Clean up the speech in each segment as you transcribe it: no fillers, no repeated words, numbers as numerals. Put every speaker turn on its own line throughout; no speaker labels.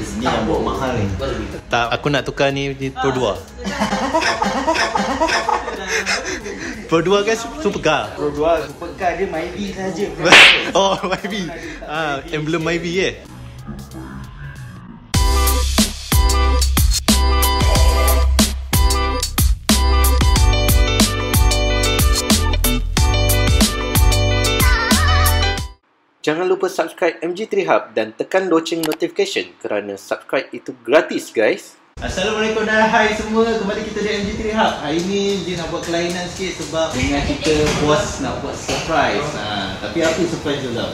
Ni yang buat mahal ni.
Tak, aku nak tukar ni Pro 2. Pro 2 kan Supercar.
Pro 2 Supercar dia Myvi saja.
Oh, Myvi. Emblem Myvi Jangan lupa subscribe MG3 Hub dan tekan loceng notification kerana subscribe itu gratis, guys. Assalamualaikum dan hai semua, kembali kita di MG3 Hub. Hari ni dia nak buat kelainan sikit sebab dengan kita bos nak buat surprise. Tapi apa surprise tu tau?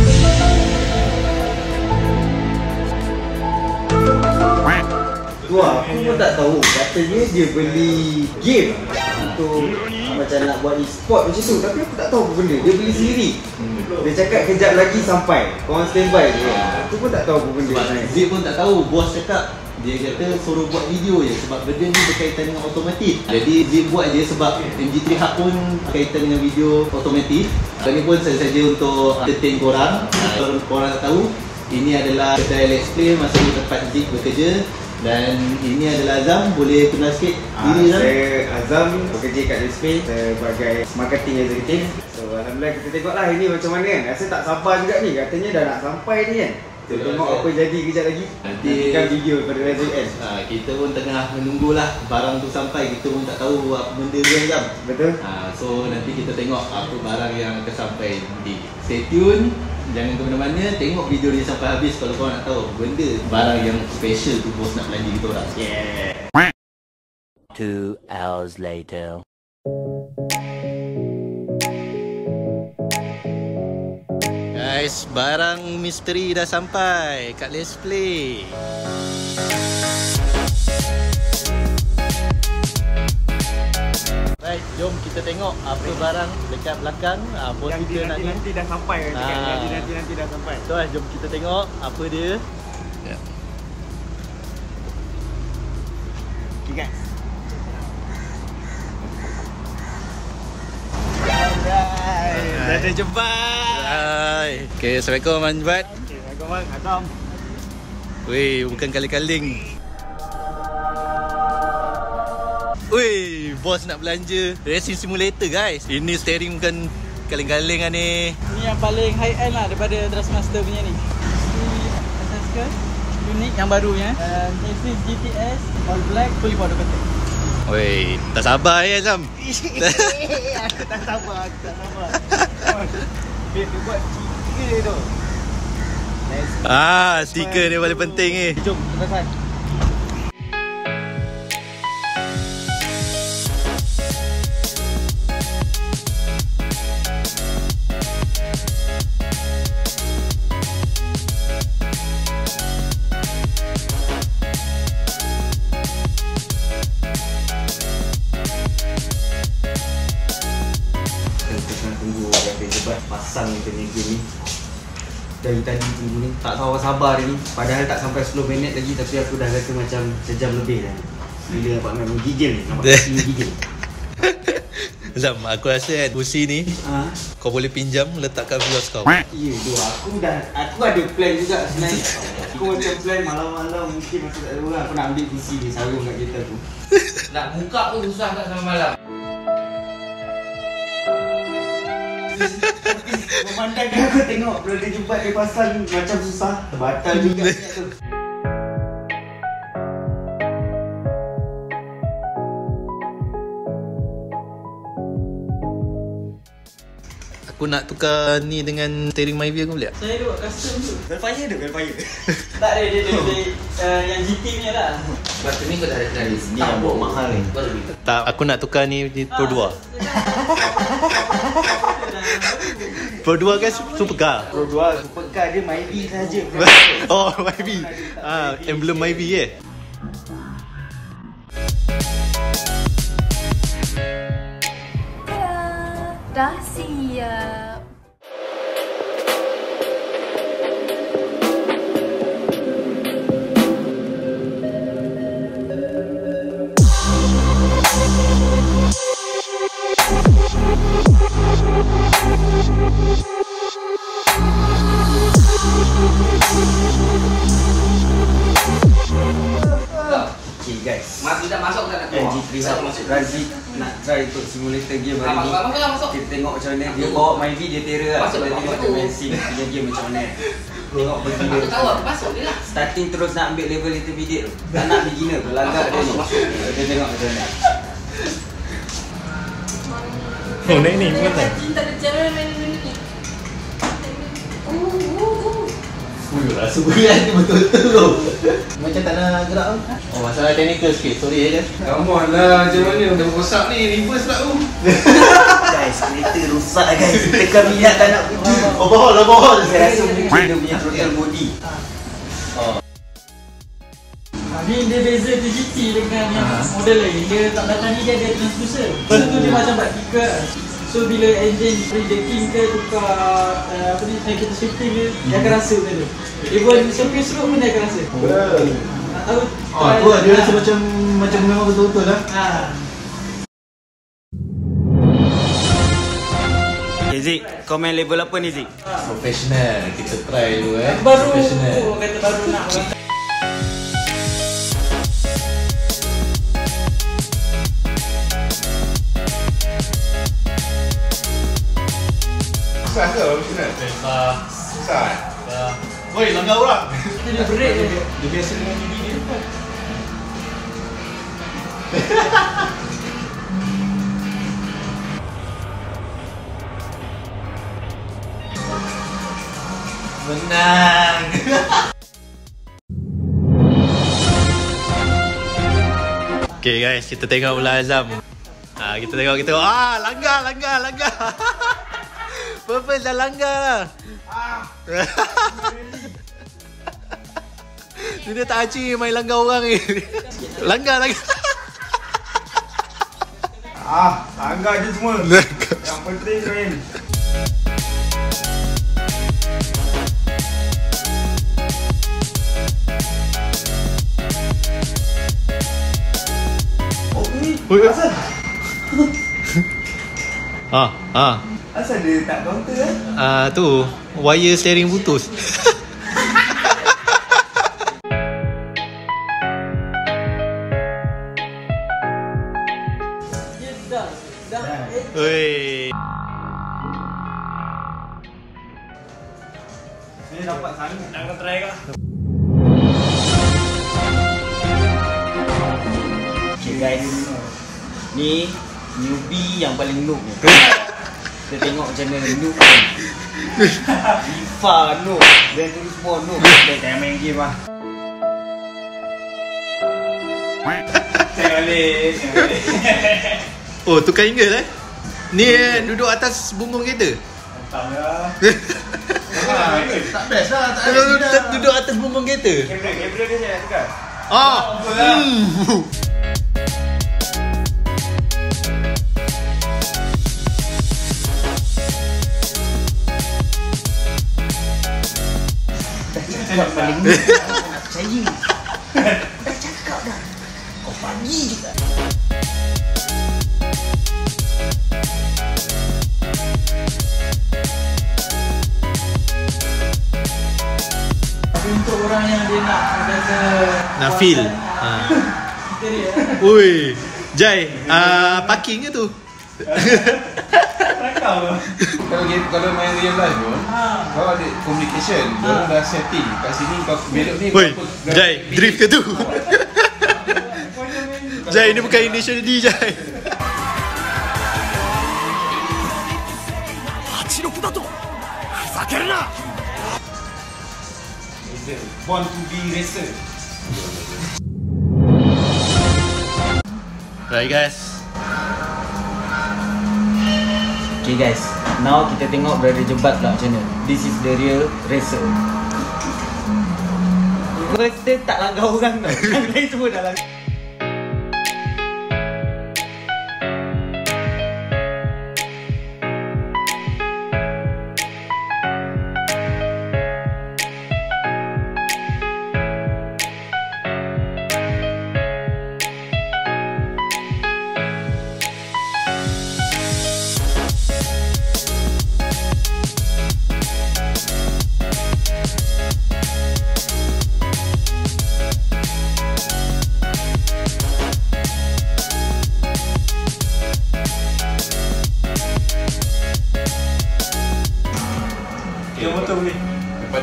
Wah, aku pun tak tahu. Katanya dia beli game untuk macam nak buat e-sport macam tu. Tapi aku tak tahu apa benda. Dia beli sendiri. Dia cakap kejap lagi sampai. Korang standby je. Aku pun tak tahu apa benda.
Dia pun tak tahu. Bos cakap dia kata suruh buat video je sebab benda ni berkaitan dengan otomotif. Jadi dia buat je sebab MG3 Hub pun berkaitan dengan video otomotif. Dan ni pun saja untuk entertain korang. Kalau korang tak tahu, ini adalah kedai Let's Play masa di tempat Zik bekerja. Dan ini adalah Azam, boleh kenal sikit diri Azam?
Saya Azam, bekerja kat Let's Play sebagai marketing executive. So alhamdulillah kita tengoklah ini macam mana kan. Rasa tak sabar juga ni, katanya dah nak sampai ni kan. Kita tengok apa jadi kejap lagi. Nanti kan video pada Razor S.
Kita pun tengah menunggulah barang tu sampai. Kita pun tak tahu apa benda dia Azam.
Betul.
So nanti kita tengok apa barang yang akan sampai. Stay tune. Jangan ke mana-mana, tengok video ni sampai habis kalau korang nak tahu benda barang yang special tu bos nak belanja kita orang.
Yeah.
2 hours later.
Guys, barang misteri dah sampai kat Let's Play. Baik, jom kita tengok apa barang dekat belakang. Bos
Yang
kita nak
nanti dah sampai. Nanti dah sampai.
So, jom kita tengok apa dia.
Okay guys.
Dah ada Jebat. Okay, Assalamualaikum Abang Jebat.
Assalamualaikum Bang Azam.
Weh, bukan kaling-kaling. Weh, bos nak belanja racing simulator guys. Ini steering bukan kaling-kaling lah ni.
Ni yang paling high end lah daripada Thrustmaster punya ni. Ni unik yang barunya. Ini GTS all black fully powder coated.
Weh, tak sabar ya Azam.
Aku tak sabar. Dia buat stiker tu.
Stiker ni paling penting ni.
Jom, teruskan. Tunggu Rafi Jebat pasang tenaga ni. Dari tadi tunggu ni, tak sabar dia ni. Padahal tak sampai 10 minit lagi tapi aku dah rasa macam sejam lebih dah. Bila nampak memang gigil ni, nampak gigil.
Azam, aku rasa kan kursi ni kau boleh pinjam letak kat vios kau.
Ya tu, aku ada plan juga sebenarnya. Aku macam plan malam-malam mungkin masa tak ada orang aku nak ambil kursi ni sarung kat kereta tu.
Nak buka pun susah tak sampai malam.
Memandangkan aku tengok Brother Jebat dia pasang macam susah. Batal juga tu.
Aku nak tukar ni dengan steering Myvi aku boleh tak?
Saya buat custom tu.
Velfire tu, Velfire.
Tak ada dia yang GT punya lah.
Sebab tu ni kau dah ada kenal
Ni yang buat mahal ni.
Baru beli.
Tak, aku nak tukar ni Pro 2. Pro 2 kan Supercar.
Pro 2 Supercar dia Myvi saja.
Oh, Myvi. Emblem Myvi
Dah siap.
guys.
Tidak masuk tak nak keluar.
MG3 Hub Razi nak try untuk simulator game hari ni.
Masuk.
Kita tengok macam mana dia bawa main video terror lah.
Masuk,
Sebab tengok
masuk.
macam main sim punya game macam mana. Tengok pergi
Aku tahu apa masuk dia lah.
starting terus nak ambil level intermediate tu. Tak nak beginner, berlagak dia ni.
Masuk.
Kita tengok macam mana.
Oh, naik ni, bukan tak?
Cinta ada cara main ni.
Rasa berat ni betul-betul tu. Macam tak nak gerak tu. Oh, masalah technical sikit. Sorry ya guys.
Kamu lah macam mana dah rosak ni reverse tak tu.
Guys, kereta rosak guys. Tekan minyak tak nak pergi.
Overhaul.
Saya rasa mungkin dia punya throttle body.
Ni dia beza tu GT dengan yang model lain. Dia tak datang ni dia ada transducer. Lepas tu dia macam buat tiga. So bila engine rejecting ke tukar apa ni kita shifting dia akan rasa benda tu. Even surface road pun dia akan rasa. Tak tahu.
Tu dia rasa macam memang betul-betul lah.
Zik, kau main level apa ni Zik?
Professional. Kita try dulu
Baru
Professional.
kata baru nak.
Susah ke profesional? Susah.
Woi, langgar orang.
Dia break je.
Dia biasa dengan gigi dia. Menang.
Okay guys, kita tengok pula Azam. Kita tengok. Langgar. Purpose dah langgar lah. Dia tak aci main langgar orang ni. Langgar.
Langgar je semua. Yang penting main.
Oi, asal?
Asal dia tak counter
Tu wire steering putus.
Dah.
Oi.
Ini dapat sangat. Nak try ke?
Okay guys, ni newbie yang paling noob ni. Kita tengok macam mana noob ni. FIFA noob, Gran Turismo noob. Jangan main game lah.
Jangan balik.
Oh, tukar angle Ni duduk atas bumbung kereta.
Tak best lah. Tak
Duduk atas bumbung kereta.
Kamera dia saya nak tukar.
Buat paling noob. Nak percaya. Dah cakap dah. Kau pagi juga.
Untuk orang yang dia nak kata
Nak feel.
interior.
Oi. Jai, parking ke tu?
Kalau main real life pun, kau ada communication. Diorang dah setting. Kat sini kau belok ni.
Oi, Jai, drift ke tu? Jai, ini bukan Indonesia D, Jai.
Born to be racer.
Right guys.
Okay guys, now kita tengok berada jebat pula macam mana. This is the real racer. Kita tak langgar orang tau. Yang lain semua dah langgar.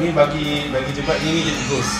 ni bagi Jebat ini jadi ghost.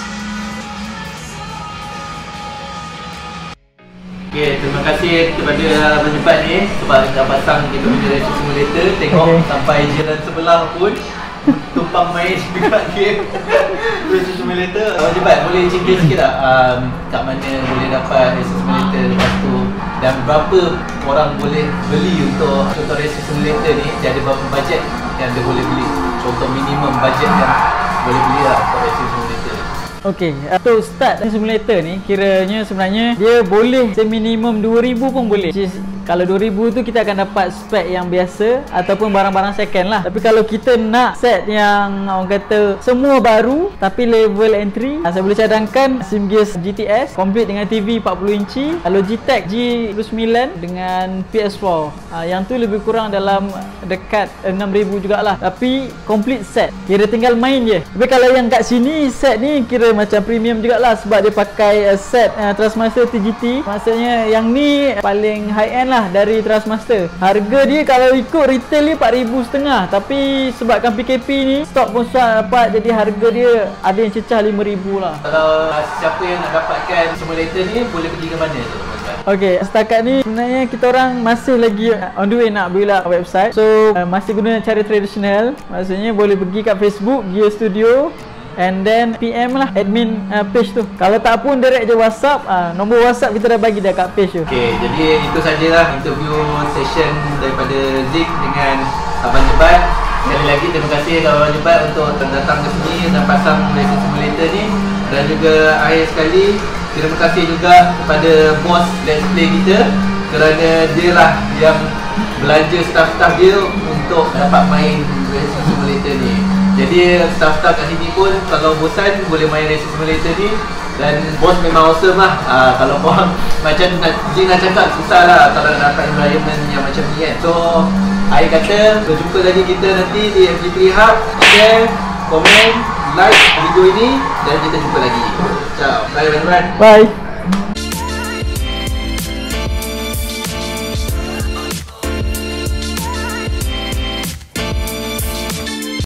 Okay, terima kasih kepada Abang Jebat ni sebab dah pasang kita punya racing simulator. Tengok sampai jiran sebelah pun tumpang main dekat game racing simulator. Abang Jebat boleh cerita sikit tak kat mana boleh dapat racing simulator, lepas tu dan berapa orang boleh beli untuk racing simulator ni, dia ada berapa bajet yang dia boleh beli, contoh minimum bajet yang boleh beli lah untuk racing simulator.
Okey, untuk start simulator ni kiranya sebenarnya dia boleh minimum 2000 pun boleh. Kalau 2000 tu kita akan dapat spek yang biasa ataupun barang-barang second lah. Tapi kalau kita nak set yang orang kata semua baru tapi level entry, saya boleh cadangkan SimGears GTS complete dengan TV 40 inci, Logitech G9 dengan PS4. Yang tu lebih kurang dalam dekat 6000 jugalah. Tapi complete set. Kira tinggal main je. Tapi kalau yang kat sini set ni kira macam premium jugalah sebab dia pakai set Trustmaster TGT. Maksudnya yang ni paling high end lah dari Trustmaster. Harga dia kalau ikut retail dia 4,500, tapi sebabkan PKP ni stok pun susah dapat, jadi harga dia ada yang cecah 5,000 lah.
Kalau siapa yang nak dapatkan simulator ni boleh pergi ke mana tu?
Okey, setakat ni sebenarnya kita orang masih lagi on the way nak build up website. So masih guna cara tradisional. Maksudnya boleh pergi kat Facebook Gear Studio and then PM lah admin page tu. Kalau tak pun direct je WhatsApp, nombor WhatsApp kita dah bagi dah kat page tu.
Okay, jadi itu sajalah interview session daripada Zik dengan Abang Jebat. Sekali lagi terima kasih kepada Abang Jebat untuk datang ke sini dan pasang racing simulator ni. Dan juga akhir sekali terima kasih juga kepada bos Let's Play kita kerana dia lah yang belanja staff-staff dia untuk dapat main racing simulator ni. Jadi staff-staff kat sini pun kalau bosan boleh main racing simulator ni. Dan bos memang awesome lah. Kalau korang macam Jin nak cakap susah lah kalau nak dapat environment yang macam ni kan. So akhir kata berjumpa lagi kita nanti di MG3 Hub. Share, komen, like video ini dan kita jumpa lagi. Ciao. Bye teman-teman.
Bye.